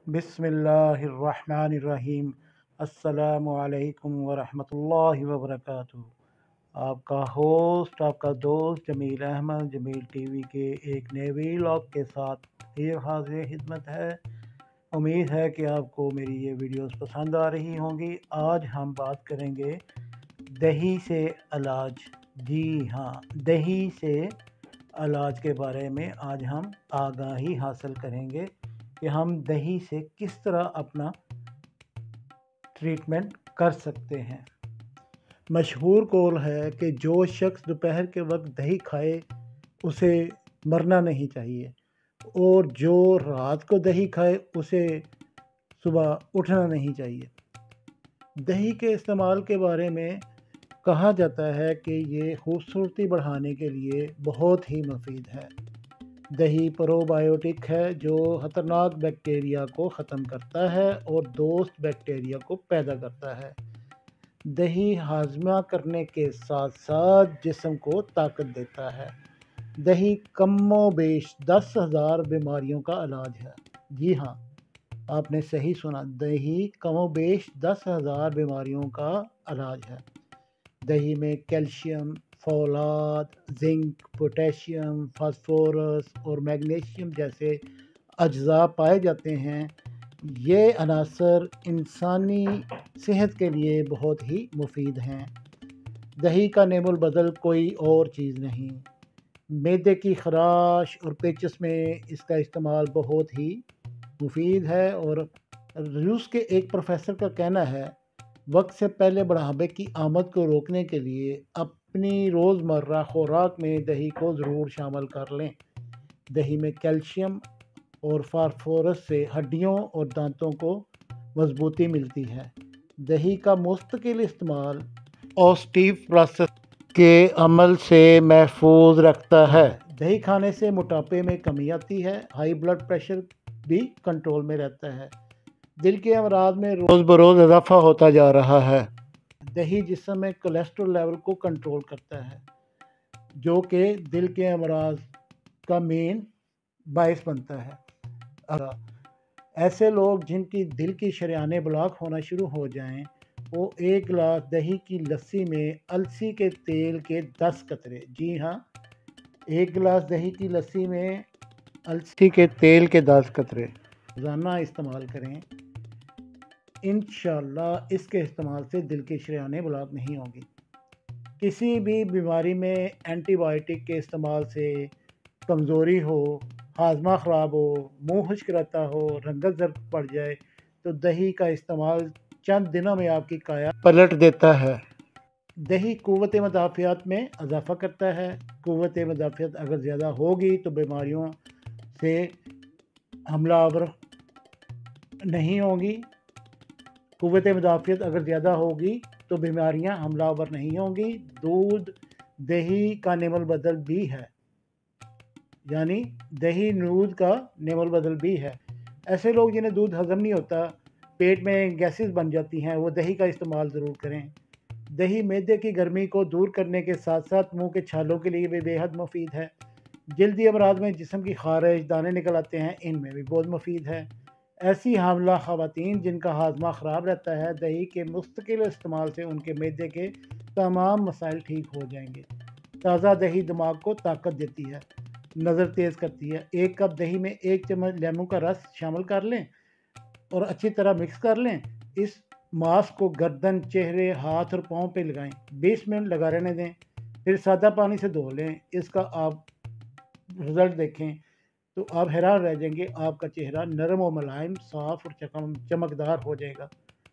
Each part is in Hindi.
बिस्मिल्लाहिर्रहमानिर्रहीम। अस्सलामुअलैकुम वरहमतुल्लाहि वबरकातुहू। आपका होस्ट, आपका दोस्त जमील अहमद जमील टीवी के एक नए व्लॉग के साथ फिर हाजिर खिदमत है। उम्मीद है कि आपको मेरी ये वीडियोस पसंद आ रही होंगी। आज हम बात करेंगे दही से इलाज। जी हाँ, दही से इलाज के बारे में आज हम आगाही हासिल करेंगे कि हम दही से किस तरह अपना ट्रीटमेंट कर सकते हैं। मशहूर कौल है कि जो शख्स दोपहर के वक्त दही खाए उसे मरना नहीं चाहिए, और जो रात को दही खाए उसे सुबह उठना नहीं चाहिए। दही के इस्तेमाल के बारे में कहा जाता है कि ये खूबसूरती बढ़ाने के लिए बहुत ही मुफीद है। दही प्रोबायोटिक है जो ख़तरनाक बैक्टीरिया को ख़त्म करता है और दोस्त बैक्टीरिया को पैदा करता है। दही हाजमा करने के साथ साथ जिस्म को ताकत देता है। दही कमो बेश 10,000 बीमारियों का इलाज है। जी हाँ, आपने सही सुना, दही कमो बेश 10,000 बीमारियों का इलाज है। दही में कैल्शियम, फौलाद, जिंक, पोटेशियम, फास्फोरस और मैग्नीशियम जैसे अज्जा पाए जाते हैं। ये अनासर इंसानी सेहत के लिए बहुत ही मुफीद हैं। दही का नेमुल बदल कोई और चीज़ नहीं। मैदे की खराश और पेचिश में इसका इस्तेमाल बहुत ही मुफीद है। और रूस के एक प्रोफेसर का कहना है, वक्त से पहले बुढ़ापे की आमद को रोकने के लिए अपनी रोज़मर्रा खुराक में दही को ज़रूर शामिल कर लें। दही में कैल्शियम और फास्फोरस से हड्डियों और दांतों को मजबूती मिलती है। दही का मुस्तकिल इस्तेमाल ऑस्टियोपोरोसिस के अमल से महफूज रखता है। दही खाने से मोटापे में कमी आती है। हाई ब्लड प्रेशर भी कंट्रोल में रहता है। दिल के अमराज में रोज़ बरोज़ इजाफा होता जा रहा है। दही जिस्म में कोलेस्ट्रॉल लेवल को कंट्रोल करता है, जो कि दिल के अमराज का मेन बायस बनता है। ऐसे लोग जिनकी दिल की शरियानें ब्लॉक होना शुरू हो जाएं, वो 1 गिलास दही की लस्सी में अलसी के तेल के 10 कतरे, जी हाँ, 1 गिलास दही की लस्सी में अलसी के तेल के 10 कतरे रोज़ाना इस्तेमाल करें। इंशाअल्लाह इसके इस्तेमाल से दिल की शरियानें ब्लॉक नहीं होंगी। किसी भी बीमारी में एंटीबायोटिक के इस्तेमाल से कमज़ोरी हो, हाजमा ख़राब हो, मुंह खुश्क रहता हो, रंगत ज़र्द पड़ जाए, तो दही का इस्तेमाल चंद दिनों में आपकी काया पलट देता है। दही क़ुव्वत मुदाफ़ियत में इजाफ़ा करता है। क़ुव्वत मुदाफ़ियत अगर ज़्यादा होगी तो बीमारियों से हमलावर नहीं होंगी। क़ुव्वत मुदाफ़ियत अगर ज़्यादा होगी तो बीमारियां हमलावर नहीं होंगी। दूध दही का नेमुल बदल भी है, यानी दही दूध का नेमुल बदल भी है। ऐसे लोग जिन्हें दूध हज़म नहीं होता, पेट में गैसेस बन जाती हैं, वो दही का इस्तेमाल ज़रूर करें। दही मैदे की गर्मी को दूर करने के साथ साथ मुंह के छालों के लिए भी बेहद मुफीद है। जल्दी अमराज में जिस्म की खारिश, दाने निकल आते हैं, इनमें भी बहुत मुफीद है। ऐसी हामला ख़वातीन जिनका हाजमा ख़राब रहता है, दही के मुस्तकिल इस्तेमाल से उनके मैदे के तमाम मसाइल ठीक हो जाएंगे। ताज़ा दही दिमाग को ताकत देती है, नज़र तेज़ करती है। 1 कप दही में 1 चम्मच लेमू का रस शामिल कर लें और अच्छी तरह मिक्स कर लें। इस मास्क को गर्दन, चेहरे, हाथ और पाँव पे लगाएं। 20 मिनट लगा रहने दें, फिर सादा पानी से धो लें। इसका आप रिज़ल्ट देखें तो आप हैरान रह जाएंगे। आपका चेहरा नरम और मुलायम, साफ और चमकदार हो जाएगा।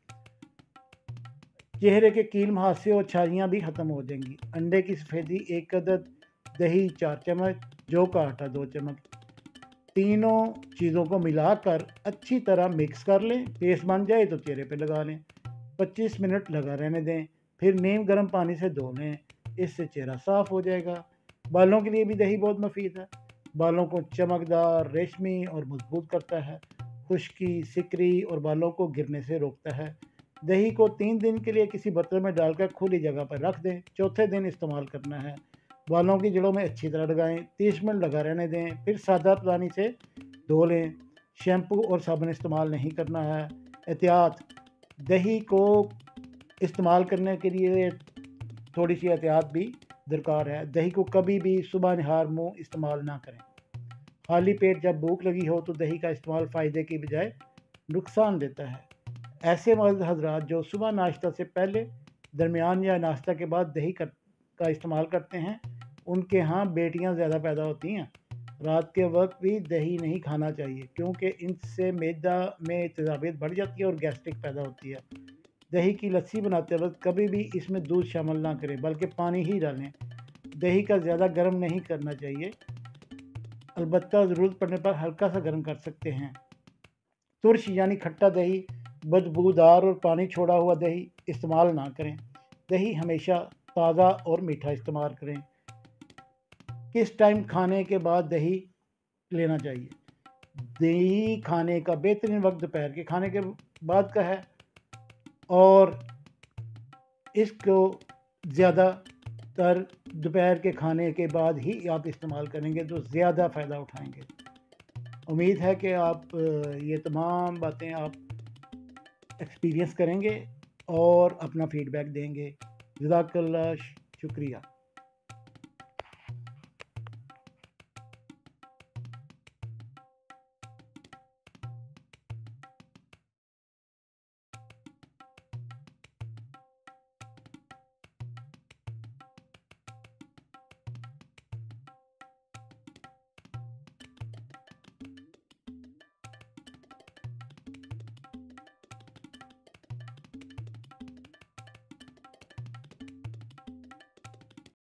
चेहरे के कील मुहासे और छाइयाँ भी ख़त्म हो जाएंगी। अंडे की सफ़ेदी 1 अदद, दही 4 चम्मच, जौ का आटा 2 चम्मच, तीनों चीज़ों को मिलाकर अच्छी तरह मिक्स कर लें। पेस्ट बन जाए तो चेहरे पे लगा लें। 25 मिनट लगा रहने दें, फिर नीम गर्म पानी से धो लें। इससे चेहरा साफ़ हो जाएगा। बालों के लिए भी दही बहुत मुफीद है। बालों को चमकदार, रेशमी और मजबूत करता है। खुश्की, सिकरी और बालों को गिरने से रोकता है। दही को 3 दिन के लिए किसी बर्तन में डालकर खुली जगह पर रख दें। चौथे दिन इस्तेमाल करना है। बालों की जड़ों में अच्छी तरह लगाएं, 30 मिनट लगा रहने दें, फिर सादा पानी से धो लें। शैम्पू और साबुन इस्तेमाल नहीं करना है। एहतियात, दही को इस्तेमाल करने के लिए थोड़ी सी एहतियात भी दरकार है। दही को कभी भी सुबह नहार मुँह इस्तेमाल ना करें। खाली पेट जब भूख लगी हो तो दही का इस्तेमाल फ़ायदे की बजाय नुकसान देता है। ऐसे मर्द हजरात जो सुबह नाश्ता से पहले, दरमियान या नाश्ता के बाद दही का इस्तेमाल करते हैं, उनके यहाँ बेटियाँ ज़्यादा पैदा होती हैं। रात के वक्त भी दही नहीं खाना चाहिए क्योंकि इनसे मैदा में तेज़ाबियत बढ़ जाती है और गैस्ट्रिक पैदा होती है। दही की लस्सी बनाते वक्त कभी भी इसमें दूध शामिल ना करें बल्कि पानी ही डालें। दही का ज़्यादा गर्म नहीं करना चाहिए, अलबत्ता ज़रूरत पड़ने पर हल्का सा गर्म कर सकते हैं। तुरश यानी खट्टा दही, बदबूदार और पानी छोड़ा हुआ दही इस्तेमाल ना करें। दही हमेशा ताज़ा और मीठा इस्तेमाल करें। किस टाइम खाने के बाद दही लेना चाहिए? दही खाने का बेहतरीन वक्त दोपहर के खाने के बाद का है और इसको ज़्यादातर दोपहर के खाने के बाद ही आप इस्तेमाल करेंगे तो ज़्यादा फ़ायदा उठाएंगे। उम्मीद है कि आप ये तमाम बातें आप एक्सपीरियंस करेंगे और अपना फ़ीडबैक देंगे। जज़ाकल्लाह, शुक्रिया।